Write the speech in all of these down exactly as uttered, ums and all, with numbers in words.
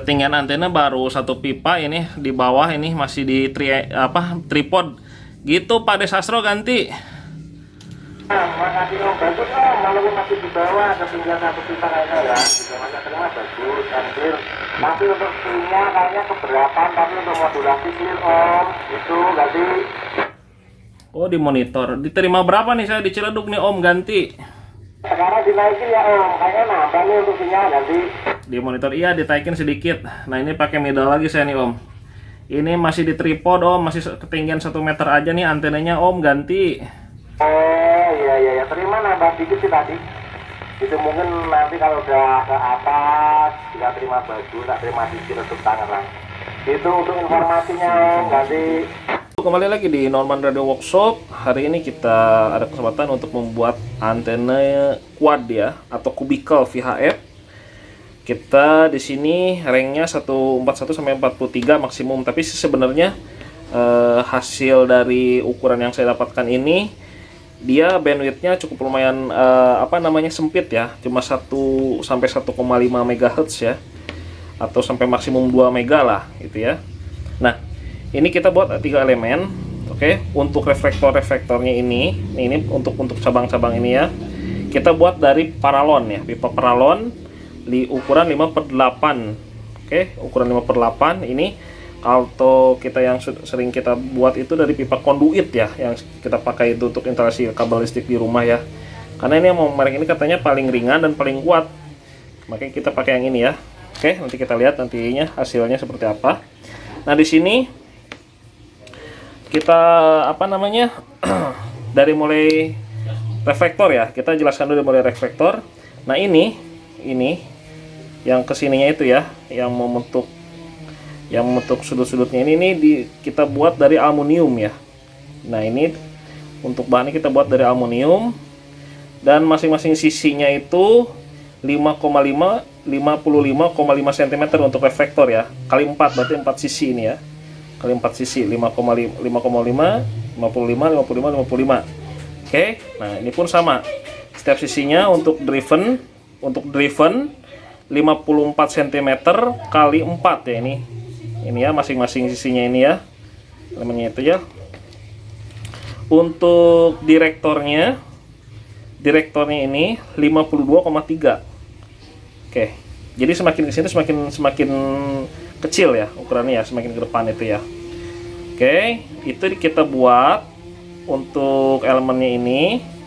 ketinggian antena baru satu pipa, ini di bawah ini masih di tri, apa tripod gitu. Pak Desastro ganti. Nah, makasih Om, bagus Om, walaupun masih di bawah ketinggian satu pipa kayaknya ya, juga masih terima bagus dan clear. Tapi untuk pinnya kayaknya keberatan, tapi untuk modulasi clear Om, itu ganti. Oh, di monitor diterima berapa nih saya di Ciledug nih Om, ganti. Sekarang dinaikin ya Om, kayaknya nambah nih untuk pinnya ganti. Di monitor iya ditaikin sedikit. Nah ini pakai middle lagi saya nih Om. Ini masih di tripod Om, masih ketinggian satu meter aja nih antenanya Om, ganti. Oh iya iya ya, terima nambah dikit sih tadi. Itu mungkin nanti kalau udah ke atas tidak terima baju, tak terima dikit untuk tangan. Itu untuk informasinya Om, ganti. Kembali lagi di Norman Radio Workshop. Hari ini kita ada kesempatan untuk membuat antena quad ya, atau kubikel V H F. Kita di sini ranknya seratus empat puluh satu sampai empat puluh tiga maksimum, tapi sebenarnya eh, hasil dari ukuran yang saya dapatkan ini dia bandwidthnya cukup lumayan eh, apa namanya sempit ya, cuma satu sampai satu koma lima megahertz ya, atau sampai maksimum dua mega lah gitu ya. Nah, ini kita buat tiga elemen, oke. Okay? Untuk reflektor-reflektornya ini, ini untuk untuk cabang-cabang ini ya, kita buat dari paralon ya, pipa paralon di ukuran lima per delapan, oke, okay? Ukuran lima per delapan. Ini kalau kita yang sering kita buat itu dari pipa konduit ya, yang kita pakai itu untuk instalasi kabel listrik di rumah ya. Karena ini yang merek ini katanya paling ringan dan paling kuat, makanya kita pakai yang ini ya. Oke, okay? Nanti kita lihat nantinya hasilnya seperti apa. Nah di sini kita apa namanya dari mulai reflektor ya, kita jelaskan dulu dari mulai reflektor. Nah ini ini yang kesininya itu ya, yang membentuk yang membentuk sudut-sudutnya ini, ini di, kita buat dari aluminium ya. Nah ini untuk bahannya kita buat dari aluminium, dan masing-masing sisinya itu lima koma lima, lima puluh lima koma lima sentimeter untuk reflektor ya, kali empat, berarti empat sisi ini ya, kali empat sisi lima koma lima, lima koma lima, lima puluh lima, lima puluh lima, lima puluh lima. Oke, nah ini pun sama. Setiap sisinya untuk driven, untuk driven lima puluh empat sentimeter kali empat ya ini. Ini ya masing-masing sisinya ini ya. Elemennya itu ya. Untuk direktornya, direktornya ini lima puluh dua koma tiga. Oke. Jadi semakin ke sini semakin semakin kecil ya ukurannya ya, semakin ke depan itu ya. Oke, itu kita buat untuk elemennya ini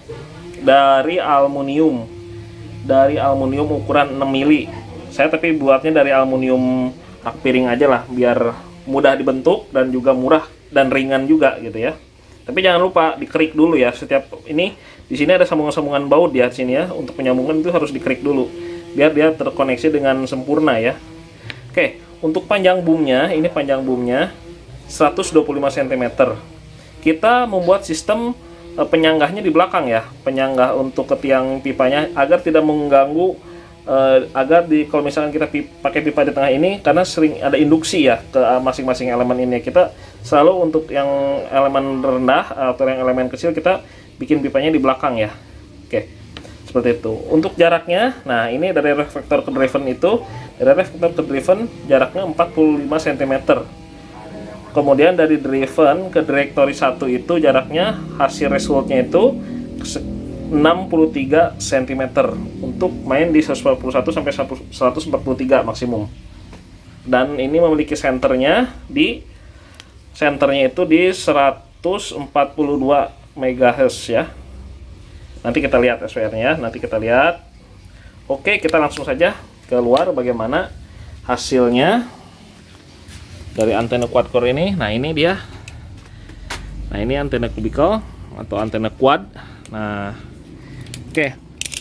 dari aluminium. Dari aluminium ukuran enam mili. Saya tapi buatnya dari aluminium rak piring aja lah, biar mudah dibentuk dan juga murah dan ringan juga gitu ya. Tapi jangan lupa dikerik dulu ya. Setiap ini di sini ada sambungan-sambungan baut ya di sini ya. Untuk penyambungan itu harus dikerik dulu biar dia terkoneksi dengan sempurna ya. Oke, untuk panjang boomnya, ini panjang boomnya seratus dua puluh lima sentimeter. Kita membuat sistem e, penyanggahnya di belakang ya, penyanggah untuk ke tiang pipanya agar tidak mengganggu, e, agar di kalau misalkan kita pip, pakai pipa di tengah ini, karena sering ada induksi ya ke masing-masing elemen ini. Kita selalu untuk yang elemen rendah atau yang elemen kecil kita bikin pipanya di belakang ya. Oke. Seperti itu. Untuk jaraknya, nah ini dari reflektor ke driven itu, dari reflektor ke driven jaraknya empat puluh lima sentimeter. Kemudian dari driven ke directory satu itu jaraknya hasil resultnya itu enam puluh tiga sentimeter untuk main di seratus empat puluh satu sampai seratus empat puluh tiga maksimum. Dan ini memiliki senternya di senternya itu di seratus empat puluh dua megahertz ya. Nanti kita lihat S W R-nya, nanti kita lihat. Oke, kita langsung saja keluar bagaimana hasilnya dari antena quad core ini. Nah, ini dia. Nah, ini antena kubikel atau antena quad. Nah, oke.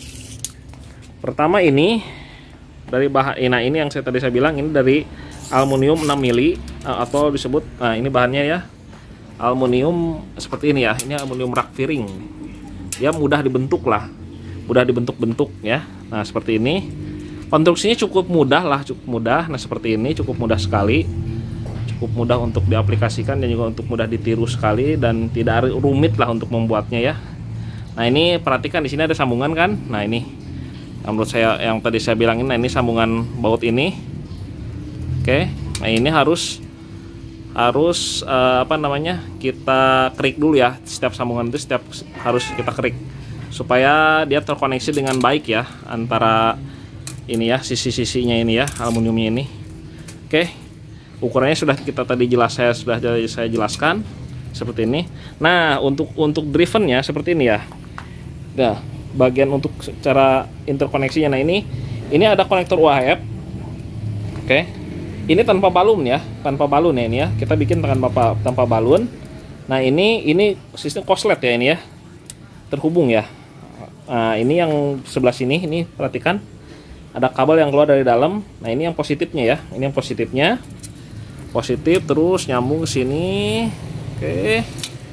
Pertama ini dari bahan, nah ini yang saya tadi saya bilang ini dari aluminium enam mili atau disebut, nah ini bahannya ya. Aluminium seperti ini ya. Ini aluminium rak piring. Ya mudah dibentuk lah, mudah dibentuk-bentuk ya. Nah seperti ini, konstruksinya cukup mudah lah, cukup mudah. Nah seperti ini cukup mudah sekali, cukup mudah untuk diaplikasikan dan juga untuk mudah ditiru sekali dan tidak rumit lah untuk membuatnya ya. Nah ini perhatikan di sini ada sambungan kan. Nah ini, nah, menurut saya yang tadi saya bilangin, nah ini sambungan baut ini. Oke, nah ini harus harus uh, apa namanya, kita klik dulu ya, setiap sambungan itu setiap harus kita klik supaya dia terkoneksi dengan baik ya antara ini ya, sisi-sisinya ini ya, aluminiumnya ini. Oke, ukurannya sudah kita tadi jelas, saya sudah saya jelaskan seperti ini. Nah, untuk untuk drivennya seperti ini ya. Nah, bagian untuk cara interkoneksinya, nah ini ini ada konektor U H F. Oke. Ini tanpa balun ya, tanpa balun ya ini ya. Kita bikin tanpa tanpa balun. Nah, ini ini sistem koslet ya ini ya. Terhubung ya. Nah, ini yang sebelah sini, ini perhatikan. Ada kabel yang keluar dari dalam. Nah, ini yang positifnya ya. Ini yang positifnya. Positif terus nyambung ke sini. Oke.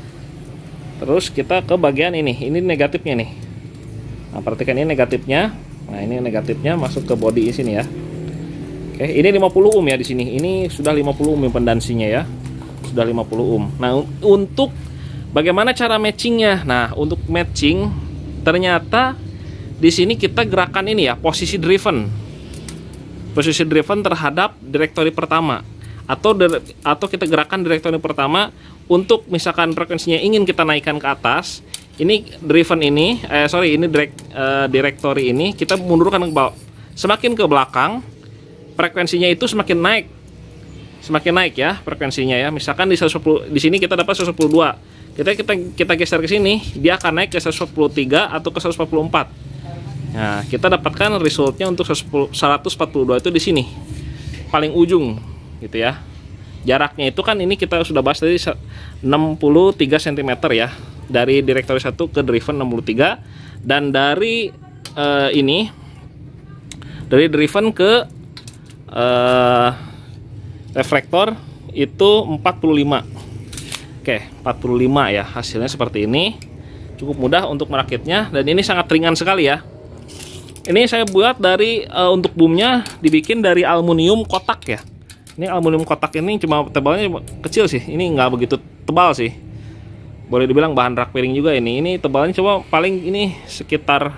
Terus kita ke bagian ini. Ini negatifnya nih. Nah, perhatikan ini negatifnya. Nah, ini negatifnya masuk ke bodi sini ya. Oke, ini lima puluh ohm ya di sini. Ini sudah lima puluh ohm impedansinya ya. Sudah lima puluh ohm. Nah, untuk bagaimana cara matchingnya? Nah, untuk matching ternyata di sini kita gerakan ini ya, posisi driven. Posisi driven terhadap direktori pertama, atau atau kita gerakan direktori pertama untuk misalkan frekuensinya ingin kita naikkan ke atas. Ini driven ini, eh sorry, ini direct, eh, direktori ini kita mundurkan ke bawah. Semakin ke belakang, frekuensinya itu semakin naik, semakin naik ya frekuensinya ya. Misalkan di seratus sepuluh, di sini kita dapat seratus sepuluh dua, kita kita kita geser ke sini, dia akan naik ke seratus empat puluh tiga atau ke seratus empat puluh empat. Nah, kita dapatkan resultnya untuk seratus empat puluh dua itu di sini, paling ujung gitu ya. Jaraknya itu kan ini kita sudah bahas tadi enam puluh tiga sentimeter ya, dari direktori satu ke driven enam puluh tiga, dan dari uh, ini dari driven ke Uh, reflektor itu empat puluh lima. Oke, empat puluh lima ya. Hasilnya seperti ini. Cukup mudah untuk merakitnya, dan ini sangat ringan sekali ya. Ini saya buat dari uh, untuk boomnya dibikin dari aluminium kotak ya. Ini aluminium kotak ini cuma tebalnya kecil sih. Ini nggak begitu tebal sih. Boleh dibilang bahan rak piring juga ini. Ini tebalnya coba paling ini sekitar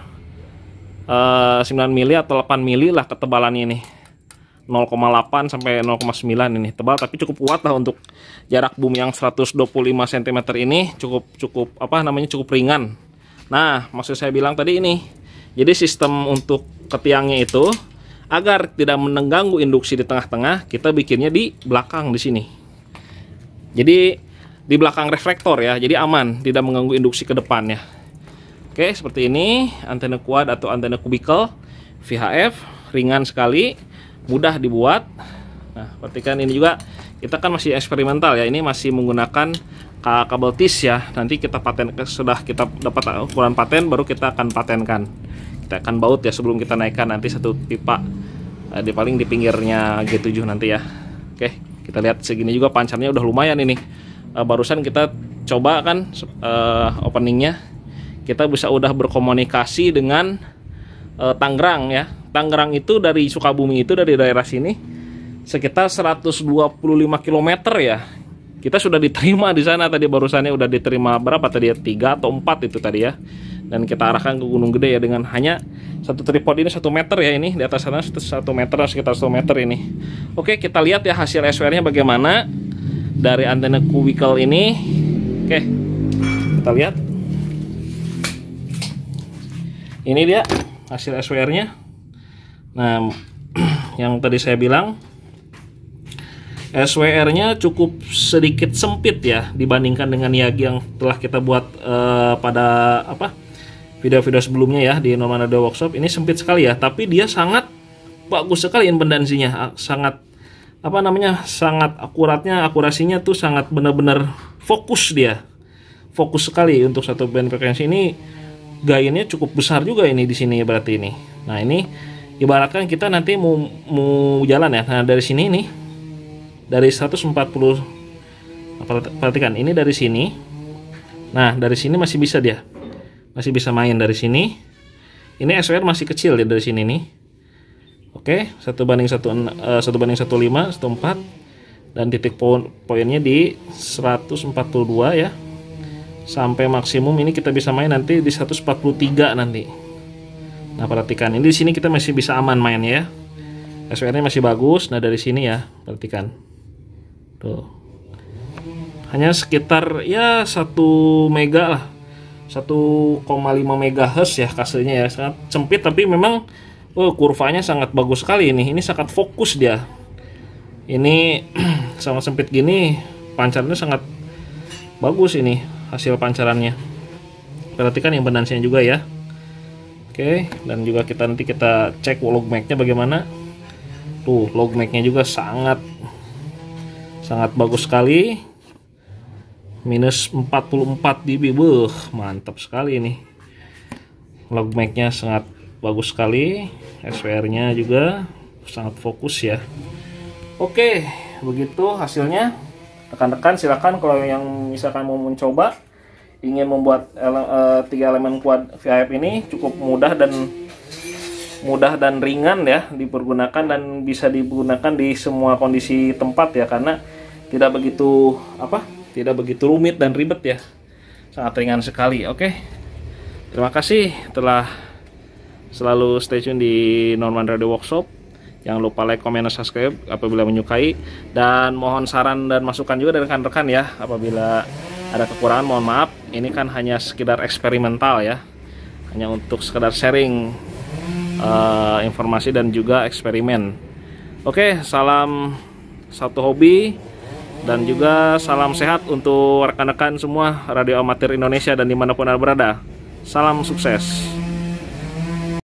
uh, sembilan mili atau delapan mili lah ketebalannya ini. nol koma delapan sampai nol koma sembilan ini tebal, tapi cukup kuat lah untuk jarak boom yang seratus dua puluh lima sentimeter ini. Cukup cukup apa namanya cukup ringan. Nah, maksud saya bilang tadi ini, jadi sistem untuk ketiangnya itu agar tidak mengganggu induksi di tengah-tengah, kita bikinnya di belakang di sini. Jadi di belakang reflektor ya, jadi aman, tidak mengganggu induksi ke depannya. Oke, seperti ini antena quad atau antena kubikel V H F, ringan sekali, mudah dibuat. Nah, perhatikan ini juga kita kan masih eksperimental ya, ini masih menggunakan kabel T I S ya. Nanti kita paten, sudah kita dapat ukuran paten, baru kita akan patenkan. Kita akan baut ya sebelum kita naikkan nanti satu pipa eh, di paling di pinggirnya G tujuh nanti ya. Oke, kita lihat segini juga pancarnya udah lumayan ini. Eh, barusan kita coba kan eh, openingnya, kita bisa udah berkomunikasi dengan eh, Tangerang ya. Tangerang itu dari Sukabumi itu dari daerah sini sekitar seratus dua puluh lima kilometer ya. Kita sudah diterima di sana tadi, barusannya udah diterima berapa tadi ya, tiga atau empat itu tadi ya. Dan kita arahkan ke Gunung Gede ya dengan hanya satu tripod ini satu meter ya, ini di atas sana satu meter, sekitar satu meter ini. Oke, kita lihat ya hasil S W R-nya bagaimana dari antena kubikel ini. Oke, kita lihat. Ini dia hasil S W R-nya. Nah, yang tadi saya bilang S W R-nya cukup sedikit sempit ya dibandingkan dengan Yagi yang telah kita buat uh, pada apa video-video sebelumnya ya di Norman Radio Workshop. Ini sempit sekali ya, tapi dia sangat bagus sekali impedansinya, sangat apa namanya sangat akuratnya, akurasinya tuh sangat benar-benar fokus dia, fokus sekali untuk satu band frekuensi ini. Gainnya cukup besar juga ini di sini berarti ini. Nah, ini ibaratkan kita nanti mau mau jalan ya. Nah, dari sini nih, dari seratus empat puluh, perhatikan ini dari sini. Nah, dari sini masih bisa dia, masih bisa main dari sini. Ini S W R masih kecil ya dari sini nih. Oke, satu banding satu, satu banding satu lima, satu empat, dan titik poin poinnya di seratus empat puluh dua ya. Sampai maksimum ini kita bisa main nanti di seratus empat puluh tiga nanti. Nah, perhatikan ini di sini kita masih bisa aman mainnya ya. S W R-nya masih bagus. Nah dari sini ya, perhatikan tuh, hanya sekitar ya satu mega lah, satu koma lima megahertz ya kasarnya ya, sangat sempit tapi memang oh, kurvanya sangat bagus sekali ini. Ini sangat fokus dia. Ini sama sempit gini pancarnya sangat bagus ini hasil pancarannya. Perhatikan impedansinya juga ya. Oke, dan juga kita nanti kita cek log mag-nya bagaimana. Tuh, log mag-nya juga sangat sangat bagus sekali. Minus empat puluh empat dB. Buh, mantap sekali ini. Log mag-nya sangat bagus sekali. S W R-nya juga sangat fokus ya. Oke, begitu hasilnya. Rekan-rekan silakan kalau yang misalkan mau mencoba ingin membuat ele uh, tiga elemen quad V I F ini, cukup mudah dan mudah dan ringan ya dipergunakan, dan bisa digunakan di semua kondisi tempat ya, karena tidak begitu apa tidak begitu rumit dan ribet ya, sangat ringan sekali. Oke, terima kasih telah selalu stay tune di Norman Radio Workshop. Jangan lupa like, comment, dan subscribe apabila menyukai, dan mohon saran dan masukan juga dari rekan-rekan ya. Apabila ada kekurangan mohon maaf. Ini kan hanya sekedar eksperimental ya, hanya untuk sekedar sharing uh, informasi dan juga eksperimen. Oke, salam satu hobi dan juga salam sehat untuk rekan-rekan semua radio amatir Indonesia dan dimanapun Anda berada. Salam sukses.